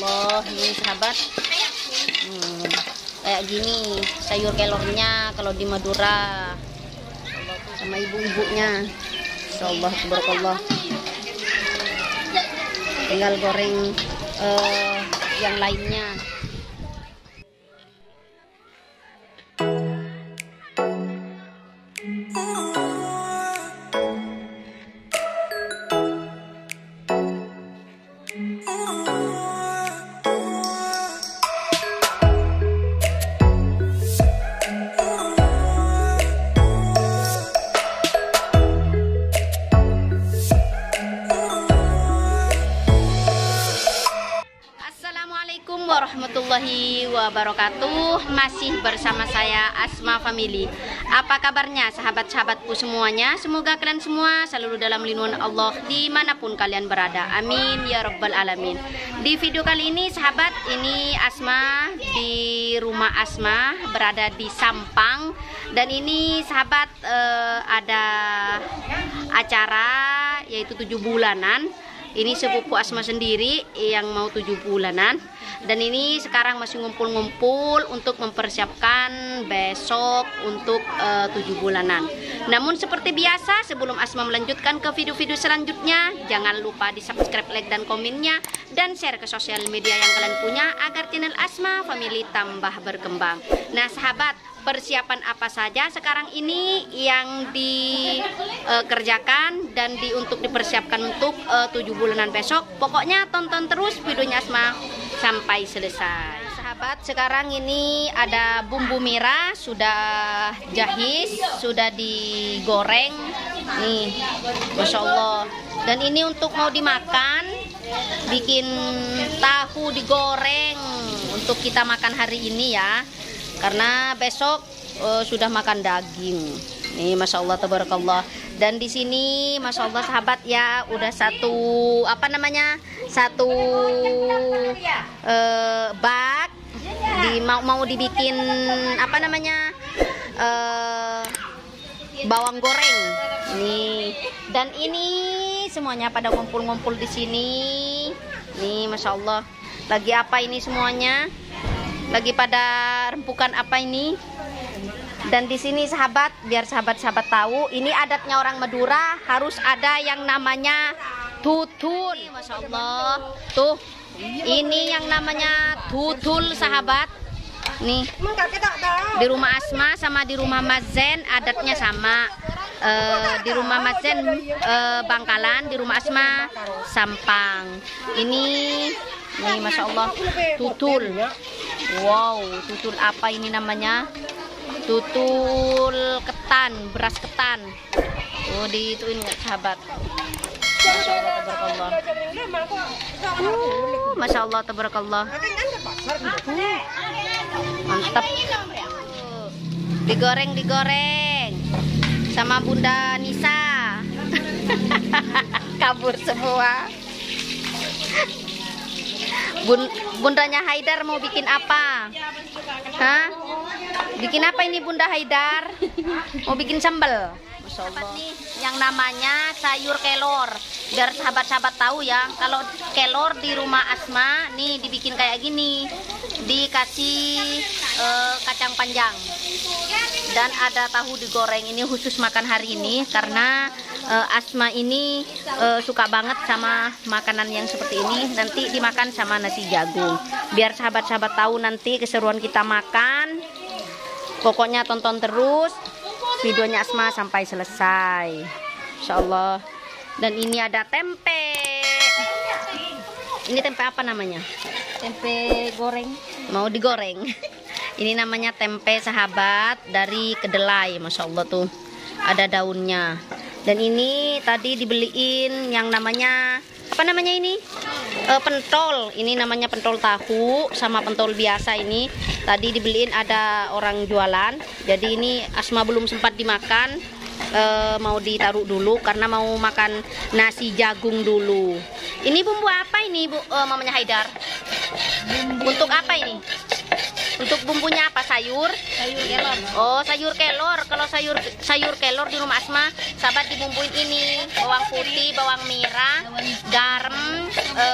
Allah, ini sahabat. Kayak gini sayur kelornya kalau di Madura sama ibu-ibunya. Insyaallah tabarakallah. Tinggal goreng yang lainnya. Warahmatullahi wabarakatuh. Masih bersama saya Asma Family. Apa kabarnya sahabat-sahabatku semuanya? Semoga kalian semua selalu dalam lindungan Allah dimanapun kalian berada. Amin ya rabbal alamin. Di video kali ini sahabat, ini Asma di rumah Asma, berada di Sampang. Dan ini sahabat ada acara yaitu 7 bulanan. Ini sepupu Asma sendiri yang mau 7 bulanan. Dan ini sekarang masih ngumpul-ngumpul untuk mempersiapkan besok untuk 7 bulanan. Namun seperti biasa, sebelum Asma melanjutkan ke video-video selanjutnya, jangan lupa di subscribe, like, dan komennya, dan share ke sosial media yang kalian punya agar channel Asma Family tambah berkembang. Nah sahabat, persiapan apa saja sekarang ini yang dikerjakan dan untuk dipersiapkan untuk 7 bulanan besok? Pokoknya tonton terus videonya Asma sampai selesai. Sahabat, sekarang ini ada bumbu merah sudah jahis, sudah digoreng nih, Masya Allah. Dan ini untuk mau dimakan, bikin tahu digoreng untuk kita makan hari ini ya, karena besok sudah makan daging nih, Masya Allah tabarakallah. Dan di sini Masya Allah sahabat ya, udah satu bak mau dibikin bawang goreng nih. Dan ini semuanya pada ngumpul-ngumpul di sini nih, Masya Allah. Lagi apa ini semuanya? Lagi pada rempukan apa ini? Dan di sini sahabat, biar sahabat-sahabat tahu, ini adatnya orang Madura, harus ada yang namanya tutul. Masya Allah, tuh, ini yang namanya tutul sahabat. Nih, di rumah Asma sama di rumah Mazen adatnya sama. Di rumah Mazen Bangkalan, di rumah Asma Sampang. Ini, nih Masya Allah, tutul. Wow, tutul apa ini namanya? Tutul ketan, beras ketan. Oh, diituin nggak sahabat? Masya Allah tabarakallah. Masya Allah tabarakallah. Mantap. Digoreng sama Bunda Nisa. Kabur semua. Bundanya Haidar mau bikin apa? Hah? Bikin apa ini Bunda Haidar? Mau bikin sambal. Masya Allah. Yang namanya sayur kelor. Biar sahabat-sahabat tahu ya, kalau kelor di rumah Asma nih dibikin kayak gini, dikasih kacang panjang dan ada tahu digoreng. Ini khusus makan hari ini karena Asma ini suka banget sama makanan yang seperti ini. Nanti dimakan sama nasi jagung. Biar sahabat-sahabat tahu nanti keseruan kita makan. Pokoknya tonton terus videonya Asma sampai selesai, Insya Allah. Dan ini ada tempe. Ini tempe apa namanya? Tempe goreng. Mau digoreng. Ini namanya tempe sahabat dari kedelai, Masya Allah tuh. Ada daunnya. Dan ini tadi dibeliin yang namanya apa namanya ini? Pentol. Ini namanya pentol tahu sama pentol biasa ini. Tadi dibeliin ada orang jualan. Jadi ini Asma belum sempat dimakan. Mau ditaruh dulu karena mau makan nasi jagung dulu. Ini bumbu apa ini Bu mamanya Haidar? Untuk apa ini? Untuk bumbunya apa? Sayur kelor. Oh, sayur kelor. Kalau sayur kelor di rumah Asma, sahabat dibumbuin ini bawang putih, bawang merah, garam, terus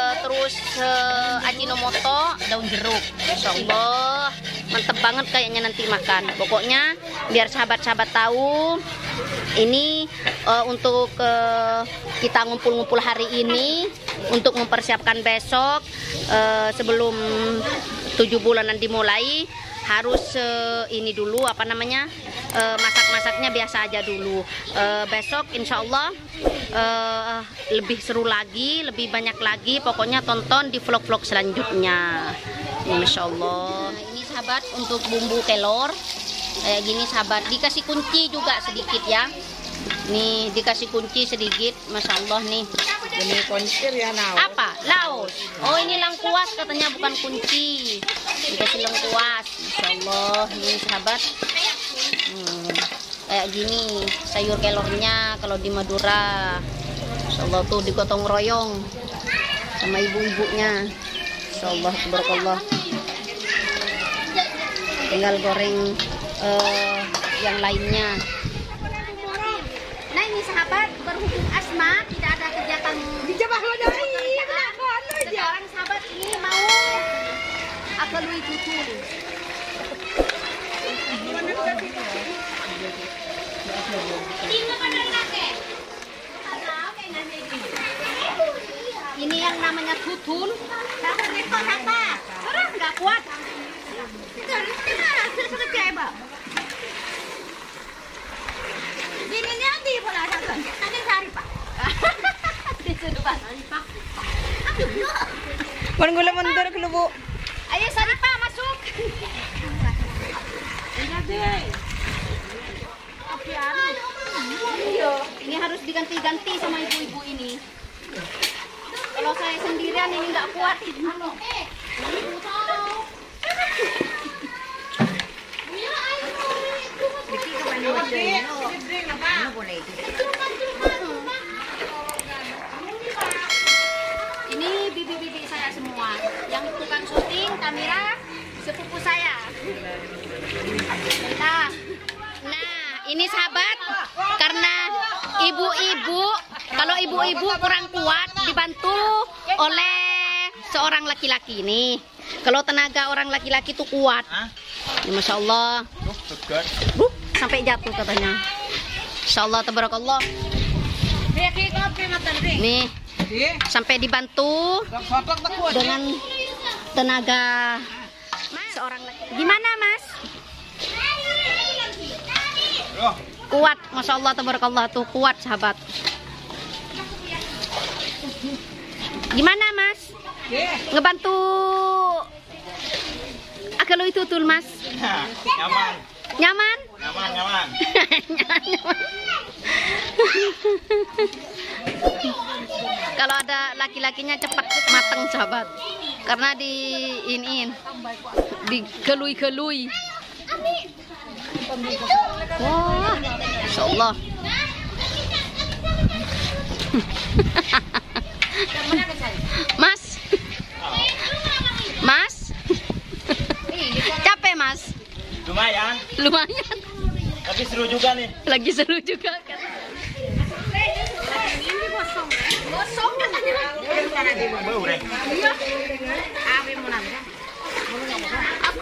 terus ajinomoto, daun jeruk. Masya Allah, mantep banget kayaknya nanti makan. Pokoknya biar sahabat-sahabat tahu, ini untuk kita ngumpul-ngumpul hari ini untuk mempersiapkan besok sebelum 7 bulanan dimulai. Harus ini dulu apa namanya, masak-masaknya biasa aja dulu. Besok insya Allah lebih seru lagi, lebih banyak lagi. Pokoknya tonton di vlog-vlog selanjutnya. Masya Allah. Nah, ini sahabat untuk bumbu kelor kayak gini sahabat. Dikasih kunci juga sedikit ya. Nih dikasih kunci sedikit, masya Allah nih. Ini kuncir ya now. Apa? Laos. Oh ini lengkuas katanya, bukan kunci. Dikasih lengkuas, masya Allah. Nih sahabat. Kayak gini sayur kelornya kalau di Madura. Masya Allah tuh digotong royong sama ibu-ibunya. Masya Allah, tabarakallah. Tinggal goreng yang lainnya. Nah ini sahabat, berhubung Asma tidak ada kegiatan sekarang sahabat ini mau akalui tutul. Ini yang namanya tutul. Orang nggak kuat. Ini nanti bola saja. Nanti cari Pak. Disuruh Pak. Mun gula mundur ke lubu. Ayo Saripa masuk. Ini harus diganti-ganti sama ibu-ibu ini. Kalau saya sendirian ini nggak kuat. Ini bibi-bibi saya semua. Yang tukang syuting, kamera, sepupu saya. Nah, ini sahabat, karena ibu-ibu, kalau ibu-ibu kurang kuat dibantu oleh seorang laki-laki nih. Kalau tenaga orang laki-laki itu kuat. Ya, masya Allah. Sampai jatuh katanya. Masya Allah, tabarakallah. Nih, sampai dibantu dengan tenaga seorang laki-laki. Gimana Mas? Kuat, masya Allah, tabarakallah tuh kuat sahabat. Gimana Mas? Ngebantu kalau itu tuh Mas? Nyaman. Nyaman? Nyaman, nyaman. Kalau ada laki-lakinya cepat mateng sahabat. Karena di iniin, digelui-gelui. Wah, Masya Allah. Mas, Mas, capek Mas? Lumayan. Lumayan. Tapi seru juga nih. Lagi seru juga kan? Ini gosong. Gosong katanya. Bau, Reng. Iya. Abi mau nambah. Aku.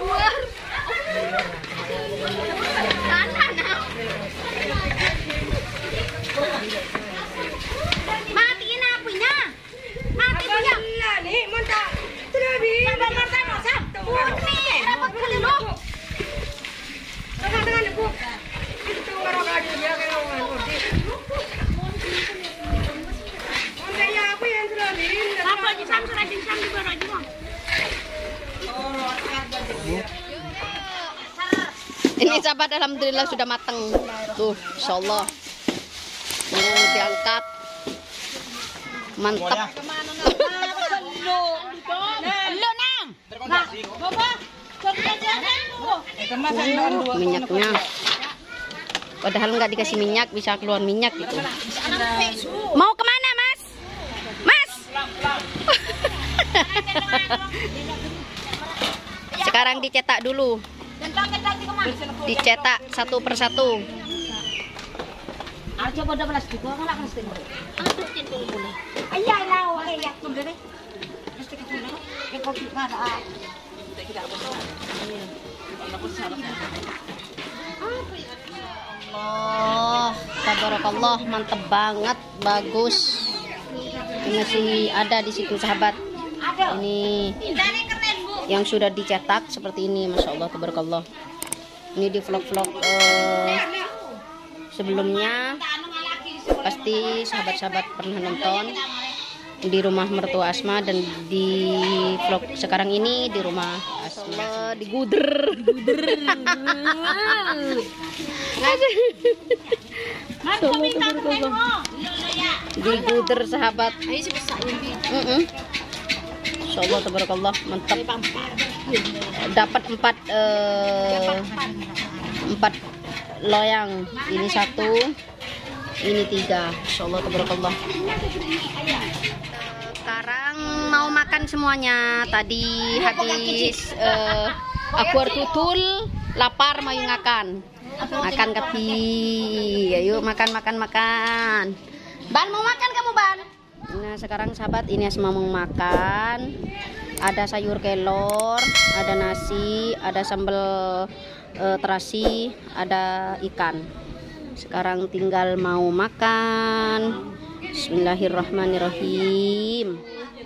Matiin apinya. Mati punya. Nih, mantap. Terabi. Sabar mata masa. Putri, dapat kali lu. Tengah-tengah nih, Bu. Itu orang lagi dia kayak orang putih. Montenya apa yang terabi? Apa di sana di sana di mana aja, Bang? Ini sahabat alhamdulillah sudah mateng. Tuh, insyaallah. Mau diangkat. Mantap. Minyaknya. Padahal nggak dikasih minyak, bisa keluar minyak gitu. Mau kemana, Mas? Mas? Sekarang dicetak dulu. Dicetak satu persatu. Coba 12 juga kan lah. Allah, tabarakallah, mantep banget, bagus. Ini masih ada di situ sahabat. Ini yang sudah dicetak seperti ini, masya Allah, tabarakallah. Ini di vlog-vlog sebelumnya pasti sahabat-sahabat pernah nonton di rumah mertua Asma, dan di vlog sekarang ini di rumah Asma diguder. Diguder sahabat. Insyaallah tabarakallah, mantap. Dapat 4 loyang. Ini 1, ini 3. Insyaallah tabarakallah. Sekarang mau makan semuanya. Tadi habis aku tutul, lapar mau ngakan. Makan kapi. Ayo makan. Ban, mau makan kamu, Ban? Nah, sekarang sahabat, ini Asma mau makan. Ada sayur kelor, ada nasi, ada sambal terasi, ada ikan. Sekarang tinggal mau makan. Bismillahirrahmanirrahim.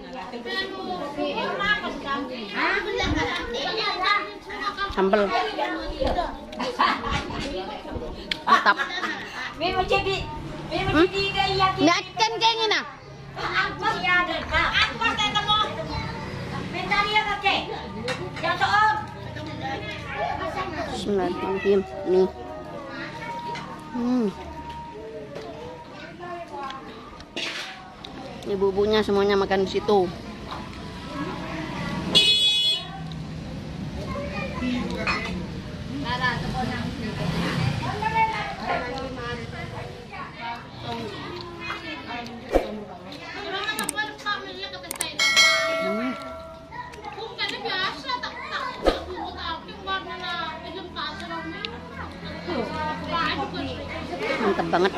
Sambal mantap. Nggak kan kayak gini nah. Bismillahirrahmanirrahim. Nih. Ibu-ibunya semuanya makan di situ. Mantap banget.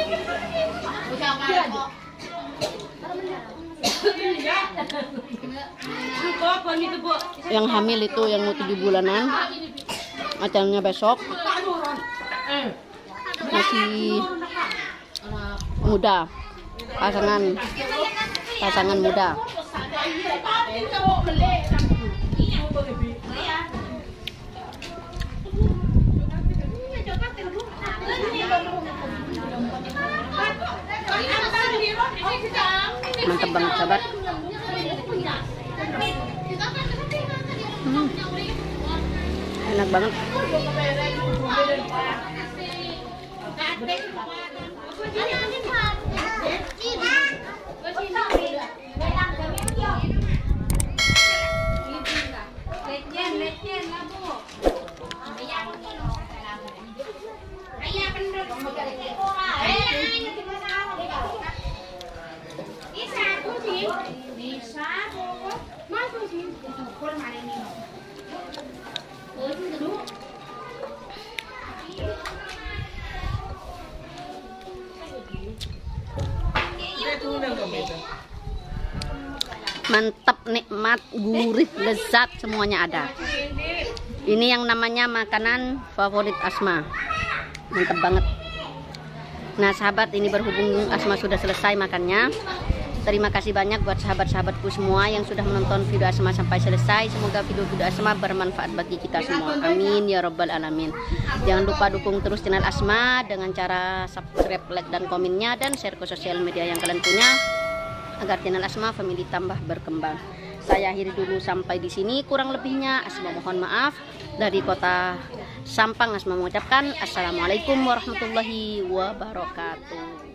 Yang hamil itu yang mau 7 bulanan, acaranya besok. Masih muda, pasangan muda. Mantap banget sahabat. Enak banget. Mantap, nikmat, gurih, lezat, semuanya ada. Ini yang namanya makanan favorit Asma. Mantap banget. Nah sahabat, ini berhubung Asma sudah selesai makannya. Terima kasih banyak buat sahabat-sahabatku semua yang sudah menonton video Asma sampai selesai. Semoga video-video Asma bermanfaat bagi kita semua. Amin ya robbal alamin. Jangan lupa dukung terus channel Asma dengan cara subscribe, like, dan komennya, dan share ke sosial media yang kalian punya, agar channel Asma Family tambah berkembang. Saya akhiri dulu sampai di sini. Kurang lebihnya Asma mohon maaf. Dari kota Sampang, Asma mengucapkan assalamualaikum warahmatullahi wabarakatuh.